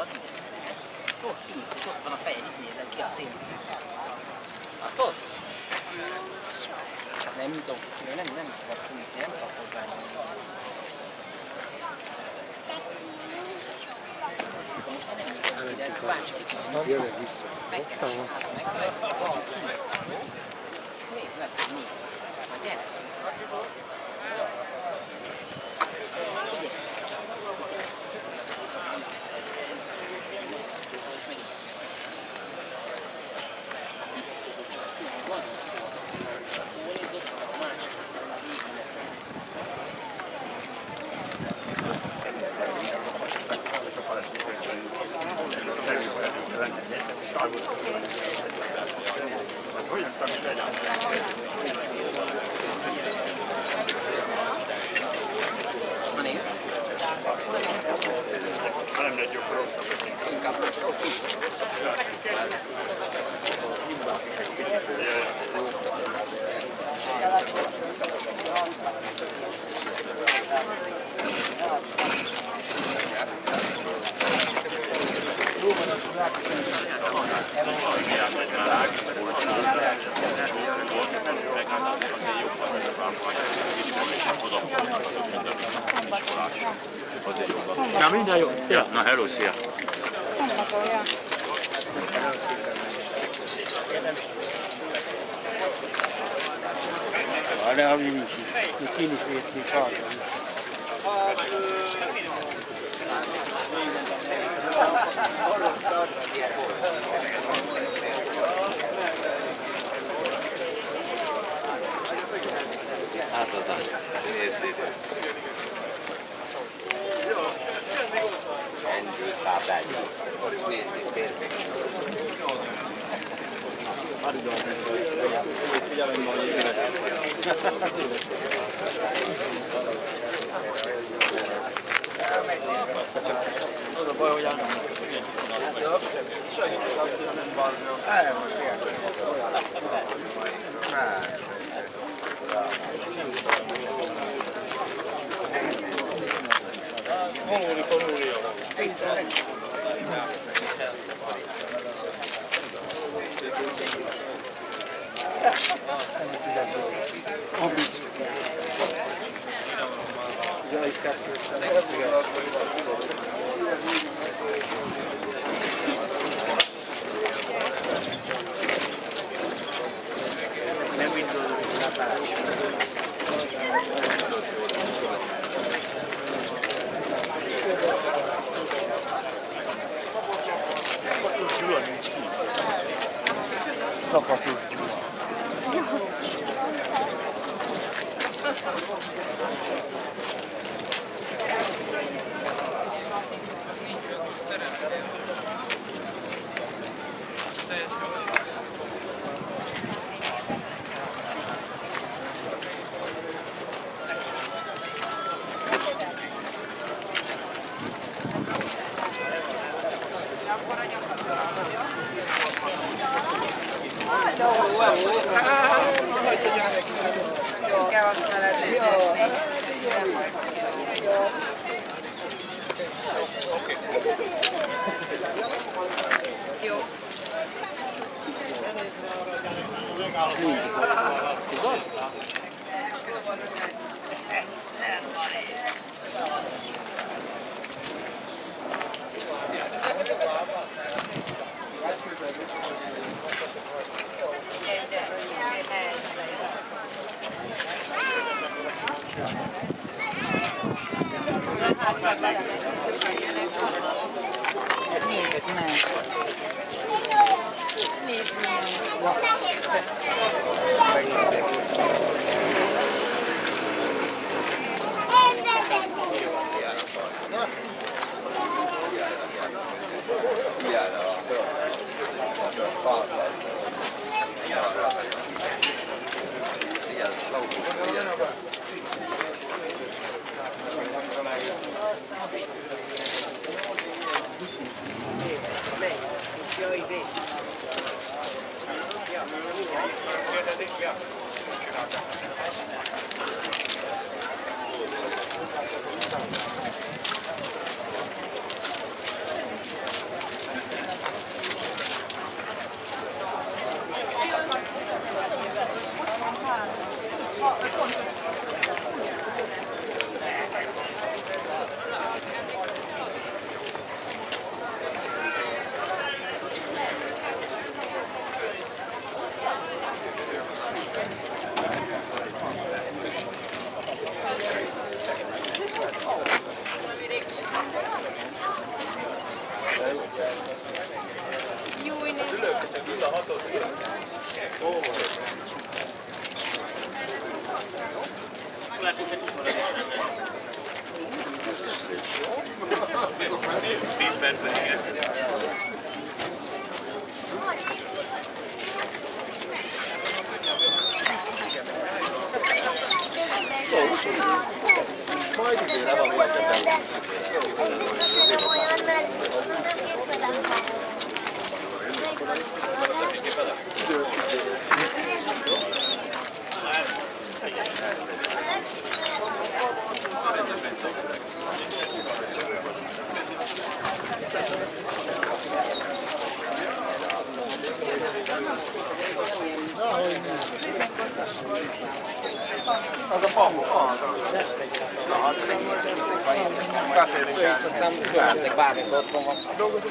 És ott ülsz, és ott van a fejed, itt nézel ki a szénből. Látod? Hát nem nyitom ki színű, nem szabad kinyitni, nem szabad hozzányúlni. Nem nyitom ki, de bácsi kicsit. Jövök vissza. Megkeresem, hát megtalálsz, ezt van ki. Nézd meg, hogy mi. Na gyere. Na nézd! Nem nagyobb rosszabb. Inkább ott is. Na minden jó. Ja, na hello, szia. Szombatolja. Vale, habli amici, chi li fanno? Az az, nézzétek. Andrew táblája. Nézzék, tényleg. Az a baj, hogy állnak. Kell azt mellett esni. Nem baj. Jó. Tudod? Nézd meg! Nézd Ja. Az a bambú, az. Na, hát beszélünk el. Aztán különbözők bármikor otthon van.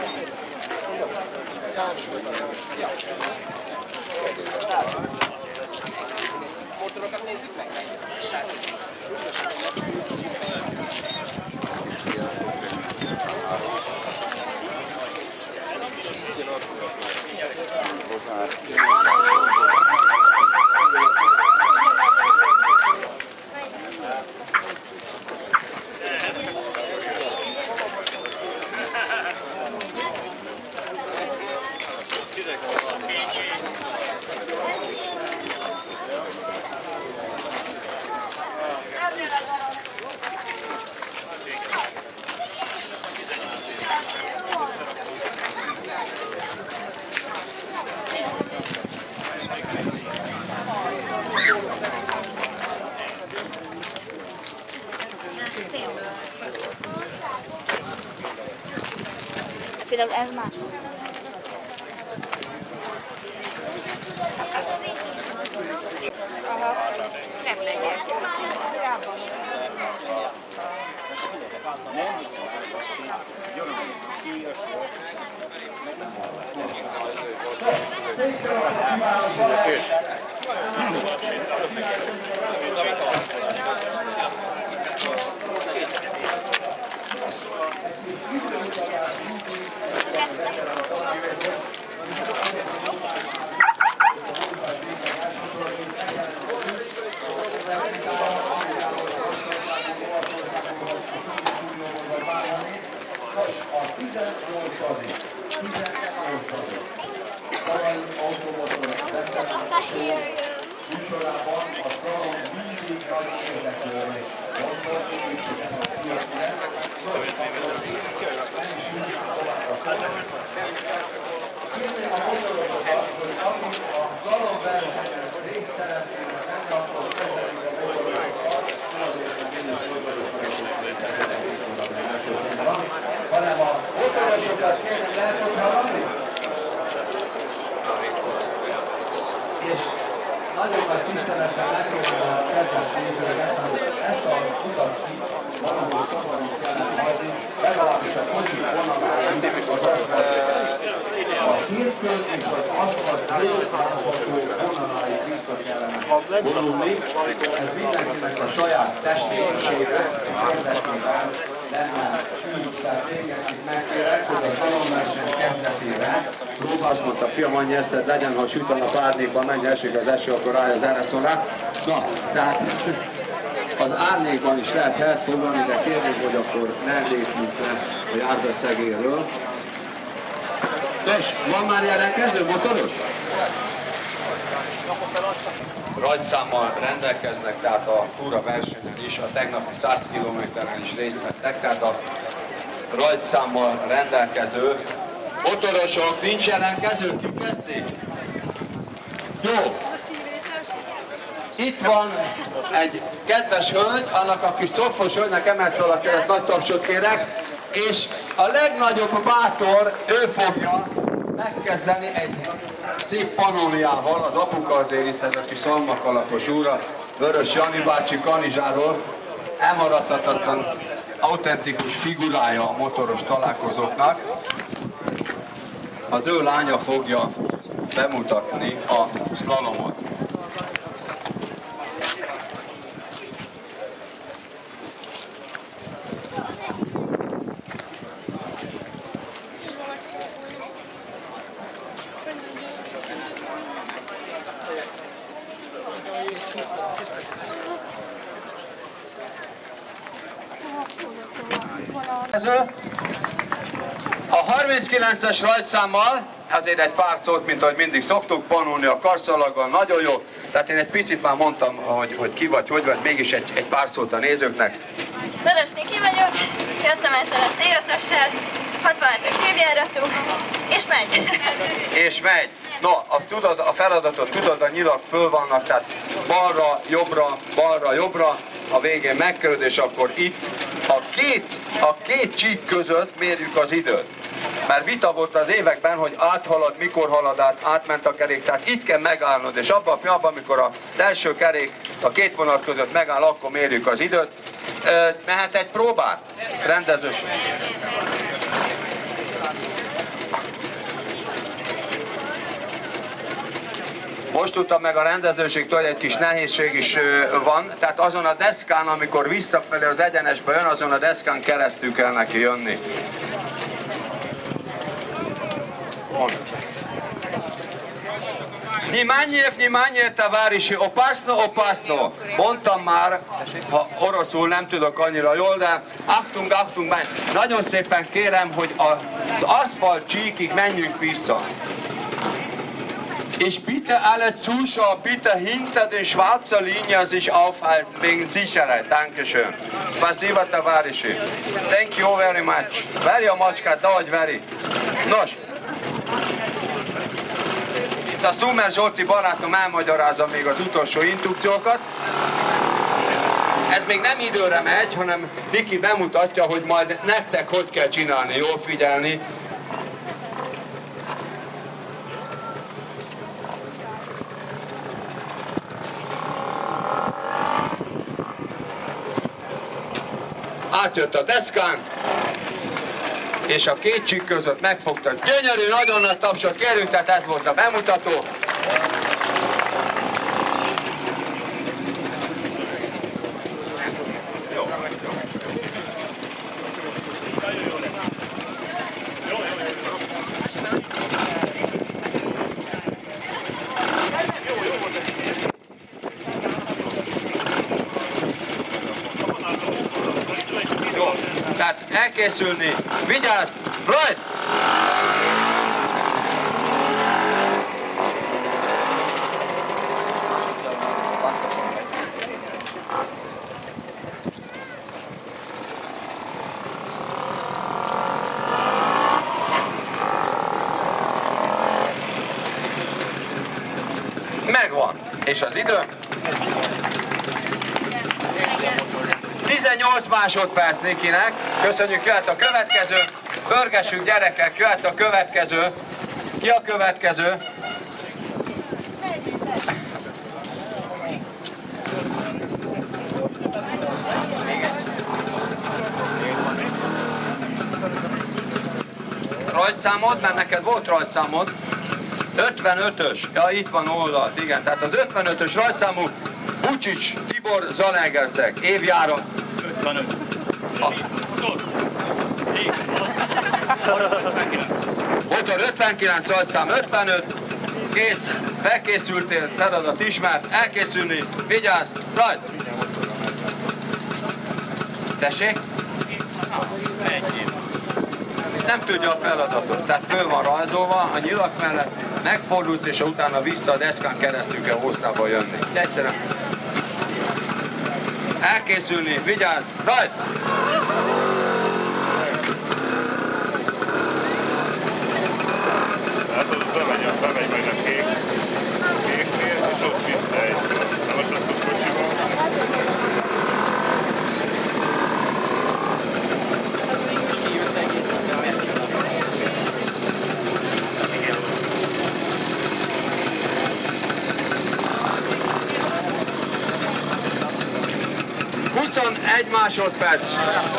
Motorokat nézzük meg, srácok. Például ez más. Aha, nem legyek. Hanem a motorosokat kérem, lehet, hogy hallani? És nagyon nagy tisztelettel megkérem a kedves nézőket, hogy ezt a utat valahol szabadon kellene hagyni, legalábbis a kocsi vonaláig az a hírkör és az aszfalt látható vonaláig vissza kellene vonulni. Ez mindenkinek a saját testvérsége, érdekében lenne így, tehát végezzik megkérek, hogy a szalonverseny kezdetére azt mondta, fiam, annyi eszed legyen, ha süt a nap árnyékban, menj, esik az eső, akkor állj az ereszolát. Na, tehát az árnyékban is lehet foglalni, de kérjük, hogy akkor ne lépjünk le a járdaszegéről. És van már jelentkező motoros? Rajtszámmal rendelkeznek, tehát a túra versenyen is, a tegnapi 100 km-en is részt vettek, tehát a rajtszámmal rendelkező motorosok, nincs jelentkező, ki kezdi? Jó. Itt van egy kedves hölgy, annak a kis szofos hölgynek emelt fel a keret, nagy tapsot kérek, és a legnagyobb bátor, ő fogja megkezdeni egy szép panóniával, az apuka azért itt ez a kis szalmakalapos úr, a Vörös Jani bácsi kanizsáról, elmaradhatatlan, autentikus figurája a motoros találkozóknak. Az ő lánya fogja bemutatni a szlalomot. A 39-es rajtszámmal, azért egy pár szót, mint ahogy mindig szoktuk, Pannóni a karszalaggal, nagyon jó. Tehát én egy picit már mondtam, hogy ki vagy, hogy vagy, mégis egy pár szót a nézőknek. Daros Niki vagyok, jöttem ezzel a T5-össel, 67-es évjáratú, és megy. És megy. No, azt tudod, a feladatot tudod, a nyilak föl vannak, tehát balra, jobbra, a végén megköröd, és akkor itt a két csík között mérjük az időt. Mert vita volt az években, hogy áthalad, mikor halad át, átment a kerék, tehát itt kell megállnod, és abban a pillanatban, amikor az első kerék a két vonal között megáll, akkor mérjük az időt. Mehet egy próbát? Rendezős. Most tudtam meg a rendezőségtől, hogy egy kis nehézség is van, tehát azon a deszkán, amikor visszafelé az egyenesbe jön, azon a deszkán keresztül kell neki jönni. Внимание, товарищи, opasno. Mondtam már, ha oroszul nem tudok annyira jól, de Achtung, nagyon szépen kérem, hogy az aszfalt csíkig menjünk vissza. Ich bitte alle Zuschauer, bitte hinter den schwarzen Linie sich aufhalten, wegen Sicherheit. Dankeschön. Spasiba, tavarishi. Thank you very much. Veri a macskát, dahogy veri. Nos, itt a Szumer Zsolti barátom elmagyarázza még az utolsó instrukciókat. Ez még nem időre megy, hanem Niki bemutatja, hogy majd nektek hogy kell csinálni, jól figyelni. Átjött a deszkán, és a két csík között megfogta. Gyönyörű, nagyon nagy tapsot kérünk, tehát ez volt a bemutató. Tehát elkészülni, vigyázz, rajt! Megvan, és az idő? 18 másodperc Nikinek. Köszönjük, jöhet a következő. Pörgessük gyerekek, jöhet a következő. Ki a következő? Rajtszámod, mert neked volt rajtszámod. 55-ös, ja itt van oldalt, igen. Tehát az 55-ös rajtszámú Bucsics Tibor Zalaegerszeg, évjárat. 55. Motor 59, rajtszám 55. Kész, felkészültél, feladat ismert, elkészülni, vigyázz, rajt! Tessék? Nem tudja a feladatot, tehát föl van rajzolva a nyilak mellett, megfordulsz és utána vissza a deszkán keresztül kell hosszába jönni. Egyszerűen. Elkészülni, vigyázz, rajt! Hát az bemegy majd a kéknél, és ott vissza egy. Na most azt a kocsival. Egy másodperc.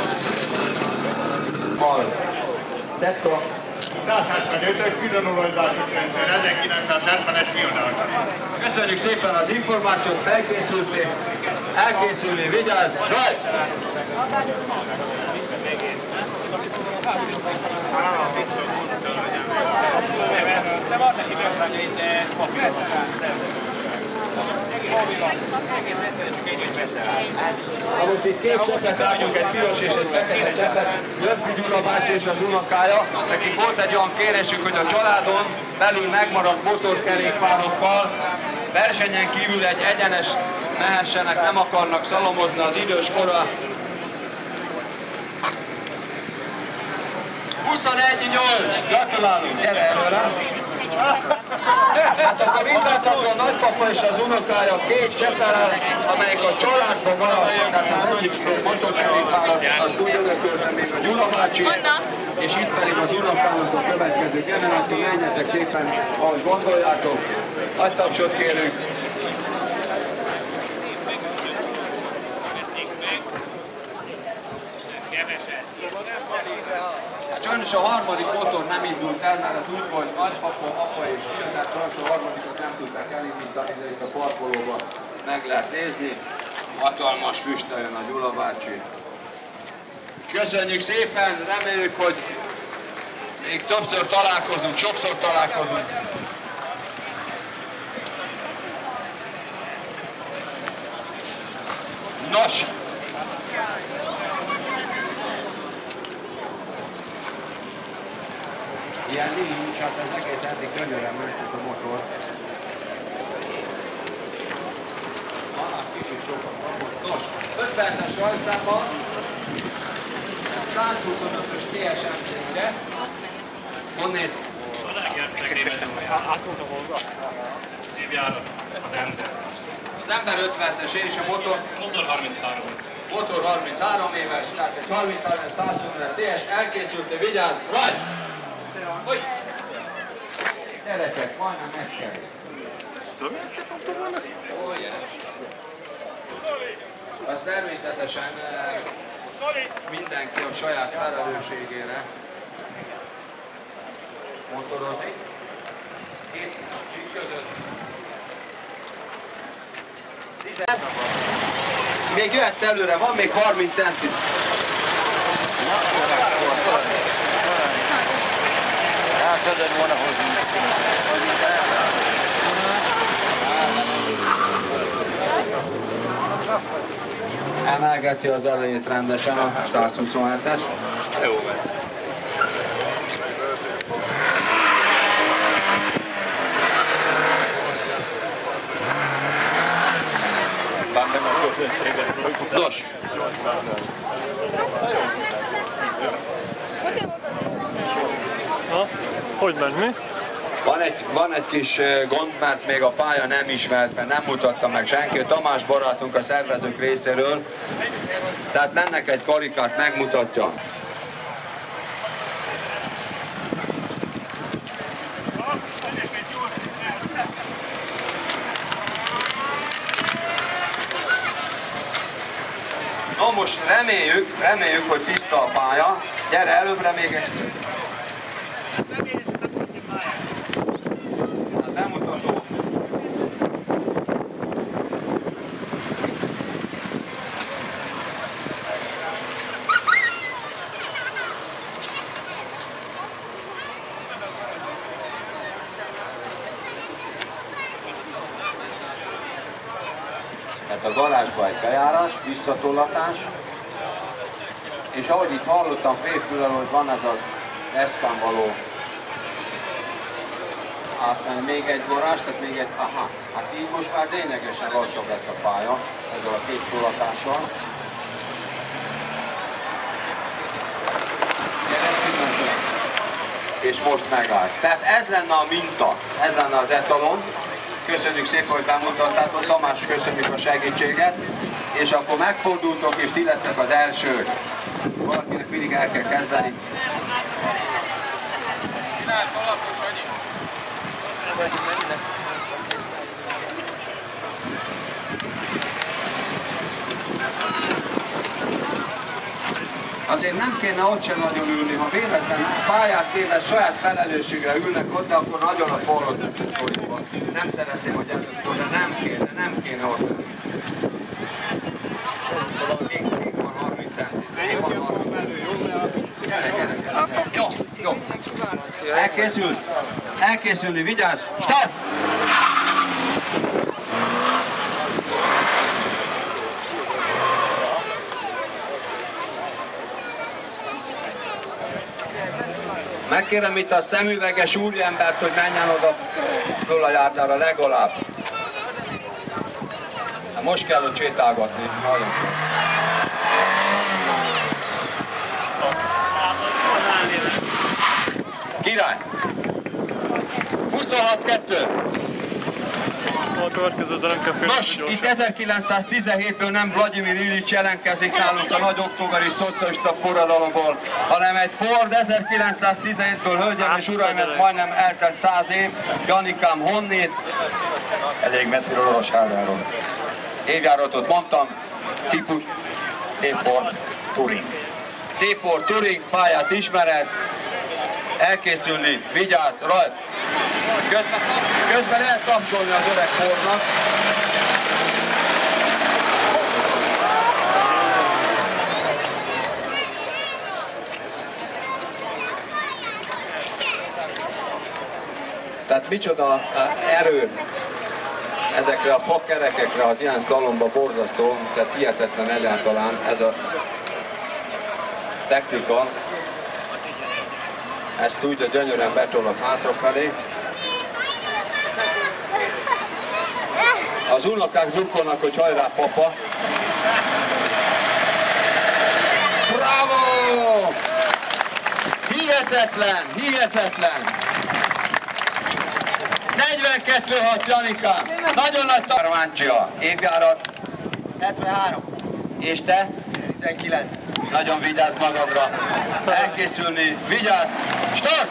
Hal. Tekka. 175-ös különolvasású rendszer, 1970-es kiadás. Köszönjük szépen az információt, felkészültél. Elkészülni, vigyázz, rajt! De van neki csak egy papír. Na most itt két csepet látunk, egy piros és egy fekete csepet, Györfi Gyula bácsi és az unokája. Nekik volt egy olyan kérésük, hogy a családon belül megmaradt motorkerékpárokkal versenyen kívül egy egyenes mehessenek, nem akarnak szalomozni az idős kora. 21-8, gratulálunk, gyere előre! Hát akkor itt látható a nagypapa és az unokája két cseppellel, amelyik a családban maradt, tehát az egyik motorkerékpár az úgy örökölte még a Gyula bácsi, és itt pedig az unokának a következő generáció, menjetek szépen, ahogy gondoljátok. Nagy tapsot kérünk! Hát sajnos a harmadik motor nem indult el, mert az úgy volt nagypapa, apa és fiú, tehát sajnos a harmadikot nem tudták elindítani, de itt a parkolóban meg lehet nézni. Hatalmas füsttel jön a Gyula bácsi. Köszönjük szépen, reméljük, hogy még többször találkozunk, sokszor találkozunk. Nos! Ilyen nincs, hát ez egész eddig gyönyörűen ment ez a motor. Vannak kicsit sokat. Nos, 5 perces rajtszámban 125-ös TSMC, ugye? Honnét? A Legerszegé mezője. Átmondta volna? Évjárat az ember. Az ember 50-es és a motor? Motor 33. Motor 33 éves, tehát egy 33 125 TS, elkészült, vigyázz, rajt! Hogy? Gyerekek, majdnem megkerül. Tudom, milyen szép autó volna? Ó, yeah. Az természetesen mindenki a saját felelősségére motorozik. Két csík között. Még jöhetsz előre, van még 30 centi. Elkezdett volna hozni neki. Emelgeti az elejét rendesen a 127-es. Jó van. Nos! Hogy ment mi? Van egy kis gond, mert még a pálya nem ismert, mert nem mutatta meg senki. Tamás barátunk a szervezők részéről, tehát mennek egy karikát, megmutatja. No most reméljük, hogy tiszta a pálya. Gyere előbbre még egy... A bemutató. Tehát a garázsba egy bejárás, visszatollatás, és ahogy itt hallottam félfülel, hogy van ez az deszkán való átmenni, még egy garázs, tehát még egy, aha, hát így most már lényegesen lassabb lesz a pálya, ezzel a két tolatással. És most megállt. Tehát ez lenne a minta, ez lenne az etalon. Köszönjük szépen, hogy bemutattátok, Tamás, köszönjük a segítséget, és akkor megfordultok, és ti lesztek az elsők. Valakinek mindig el kell kezdeni. Azért nem kéne ott sem nagyon ülni, ha véletlenül pályát téve saját felelősségre ülnek ott, akkor nagyon a forró folyóban. Nem szeretném, hogy először, de nem kéne ott. Még van 30 centi. Még van 30 centi. Gyere. Jó. Elkészült? Elkészülni, vigyázz! Start! Megkérem itt a szemüveges úriembert, hogy menjen oda föl a járdára legalább. Hát most kell ott sétálgatni, nagyon klassz. Király! 26-2. Nos, itt 1917-ből nem Vladimir Iljics jelentkezik nálunk a nagy októberi szocialista forradalomból, hanem egy Ford 1917-ből, hölgyeim és uraim, ez majdnem eltelt 100 év. Janikám, honnét? Elég messziről Oroshágáról. Évjáratot mondtam, típus T-Ford Touring. T-Ford Touring, pályát ismered, elkészülni, vigyázz, rajt! Közben lehet tapsolni az öreg Fordnak. Tehát micsoda erő ezekre a fakerekekre, az ilyen szlalomba borzasztó, tehát hihetetlen egyáltalán ez a technika. Ezt tudja gyönyörűen betolnak hátrafelé. Az unokák drukkolnak, hogy hajrá papa! Bravo! Hihetetlen, hihetetlen! 42-6 Janikám! Nagyon nagy Tarváncsia. Évjárat? 73. És te? 19. Nagyon vigyázz magadra. Elkészülni, vigyázz! Start!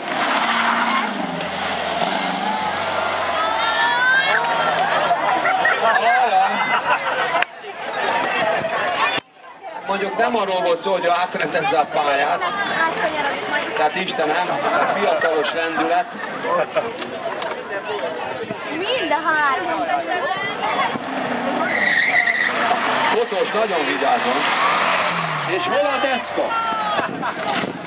Mondjuk nem arról volt szó, hogy átrendezze a pályát. Tehát Istenem, a fiatalos lendület. Mind a három. Fotós nagyon vigyázom. És hol a deszka?